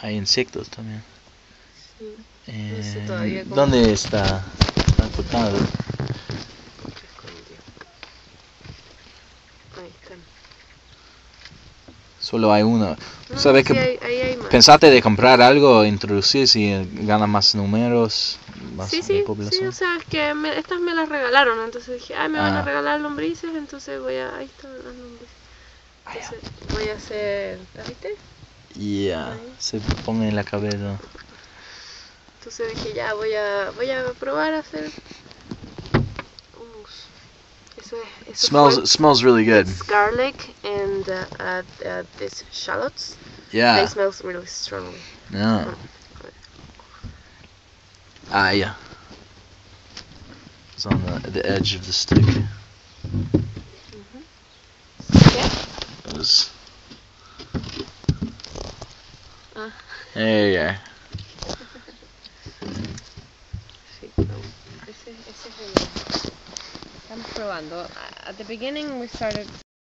Hay insectos también. Sí. No sé todavía cómo. ¿Dónde está? Está cortado. Se escondió. Ahí están. Solo hay uno. No, ¿Sabes sí, qué? ahí hay más. ¿Pensaste de comprar algo, introducir si gana más números, más Sí, o población? sea, es que estas me las regalaron, entonces dije, me van a Ah. regalar lombrices, entonces ahí están las lombrices. Entonces voy a hacer, ¿la viste? Ya, se pone en la cabeza. Entonces dije, ya voy a probar a hacer hummus. Eso Smells really good. It's garlic and these shallots. Yeah. They smell really strongly. Yeah. Yeah. It's on the edge of the stick. It was. There you go. Sí, ese es el. Estamos probando. At the beginning we started